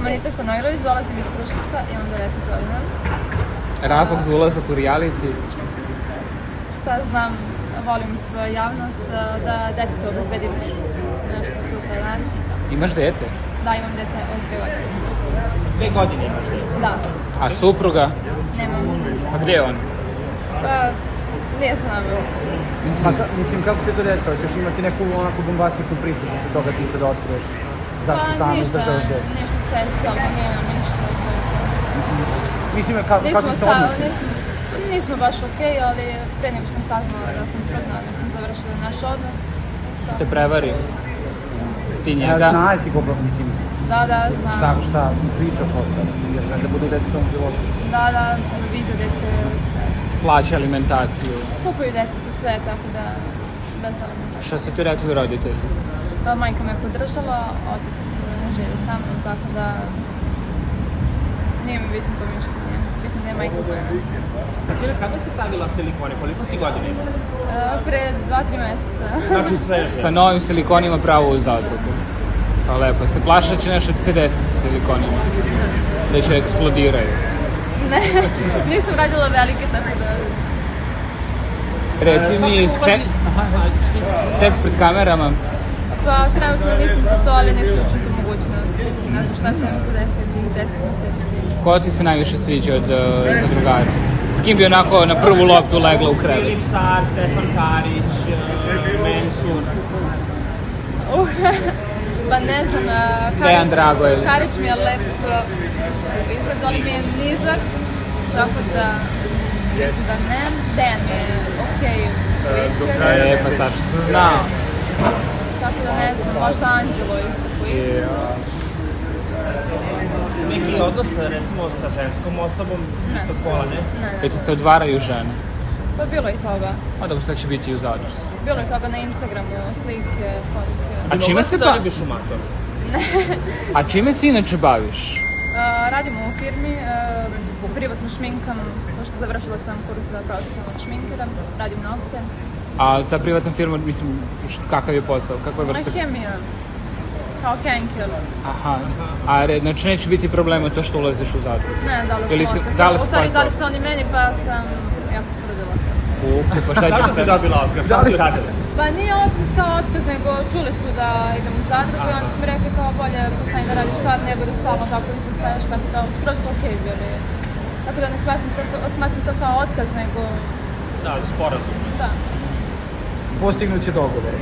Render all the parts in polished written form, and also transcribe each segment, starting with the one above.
sam Anita Stanojlović, dolazim iz Kruševca, imam 19 godina. Razlog za ulazak u reality? Šta znam, volim javnost, da detetu obezbedim nešto sutra dan. Imaš dete? Da, imam dete od 2 godine. 2 godine imaš dete? Da. A supruga? Nemam. A gdje je on? Nije s nama. Pa, mislim, kako se to desilo? Ćeš imati neku onako bombastičnu priču što se toga tiče da otkriješ? Zašto stano izdržavaš dete? Ništa specijalno, nije nam ništa. Mislim, kako se odnosi? Nismo baš okej, ali pre nego što sam saznala da sam trudna, mi smo završili naš odnos. Te prevari? Ti njega? Znaje si kako, mislim... Da, znam. Šta priča prosto, jer žele da budu u detetom životu. Da, sam viđa dete sve. Plaća alimentaciju. Kupuju detetu sve, tako da bez alimentacije. Šta su ti rekli roditelji? Majka me podržala, otac ne živi sa mnom, tako da nije mi bitno to mišljenje. Bitno da je majka uz mene. Tatjana, kada si stavila silikone? Koliko si godina ima? Pre 2-3 meseca. Znači sveže. Sa novim silikonima pravo u zadrugu. Pa lepo. Se plaša da će nešto ti se desiti sa silikonima? Da će eksplodiraju? Ne, nisam radila velike, tako da... Reci mi, seks pred kamerama? Pa trenutno nisam za to, ali ne isključujem tu mogućnost. Ne znam šta će mi se desiti u tih 10 meseci. Ko ti se najviše sviđa od zadrugara? S kim bi onako na prvu loptu legla u krevet? Filip Car, Stefan Karić, Mensur. Pa ne znam, Dejan Dragojević. Karić mi je lep izgled, ali mi je nizak, tako da mislim da ne. Dejan mi je okej u izgled. Pa Saša se znao. Tako da ne znam, možda Anđelo isto po izgledu. Neki odnos, recimo, sa ženskom osobom istog pola, ne? Ne. Ti se odvaraju žene? Pa bilo je toga. A dobro, sad će biti i u zadruzi. Bilo je toga na Instagramu, slike, fotke. A čime se zaljubiš u mator? A čime se inače baviš? Radimo u firmi, privatno šminkam, pošto završila sam kurs za profesionalnog šminkera, radim nokte. A ta privatna firma, mislim, kakav je posao? Kakva je vrsta? Hemija, kao Henkel. Aha, znači neće biti problema to što ulaziš u zadrugu? Ne, dali su otkaz. Dali su oni meni, pa sam jako potvrdila. Pa šta ćeš Kako si dobila otkaz? Šta si radila? Pa nije otkaz kao otkaz, nego čuli su da idem u zadrugu i oni su mi rekli kao bolje postani da radiš tad nego da stalno tako isto staješ, tako da skroz su okej bili. Tako da ne smatram to kao otkaz, nego... Da, sporazum. Da. Postignut će dogovor.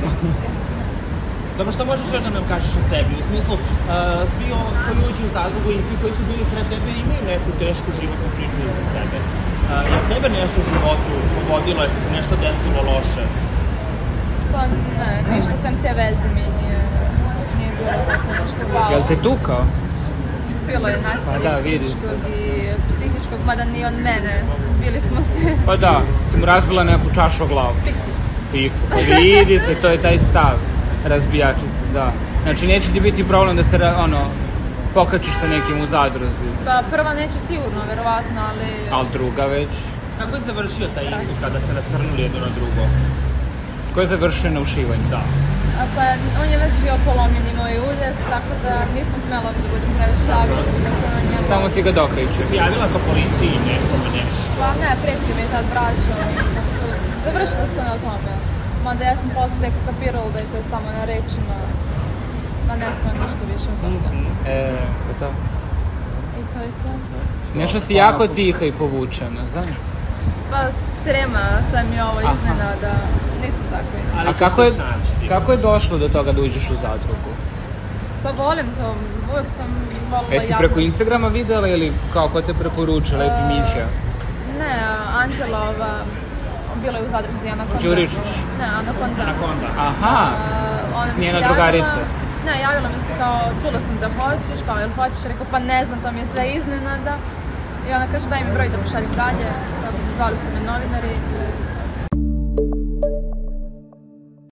Dobro, što možeš još da nam kažeš o sebi? U smislu, svi koji uđu u zadrugu i svi koji su bili pre tebe imaju neku tešku životnu priču iza sebe. Je tebe nešto u životu pogodilo, je se nešto desilo loše? Pa ne, ništa sam te veze mi nije bilo tako nešto wow. Jel te tukao? Bilo je nasilje fizičkog i psihičkog, mada ni on mene. Bili smo se... Pa da, si mu razbila neku čašu o glavu. Fiksno. Pa vidi se, to je taj stav razbijačice, da. Znači neće ti biti problem da se, pokačiš sa nekim u zadruzi. Pa prva neću sigurno, verovatno, ali... Ali druga već? Kako je završio taj istup kada ste nasrnuli jedno na drugo? Ko je završio na ušivanju? Da. Pa on je već bio polomljen i moj udes, tako da nisam smela da budem previše agresivna prema njemu. Samo si ga dokričio. Javila to policiji nekome nešto? Pa ne, pretio mi je tad braćom i tako. Završila smo na tome. Mada ja sam posle tek kapirala da je to samo na rečima, da ne smem ništa više od toga. Pa to? I to je to. Nešto si jako tiha i povučena, znaš? Pa trema sve mi ovo iznenada, nisam tako inače. A kako je došlo do toga da uđeš u zadrugu? Pa volim to, uvek sam volila Jesi preko Instagrama videla ili kao ko te preporuča, Lepi Mića? Ne, Anđelova, bila je u zadruzi Anakonda. Đuričić? Ne, Anakonda. Aha, s njena drugarica. Ne, javila mi se kao, čula sam da hoćeš, kao jel hoćeš, rekao pa ne znam, to mi je sve iznenada. I ona kaže daj mi broj da pošaljem dalje, zvali su me novinari.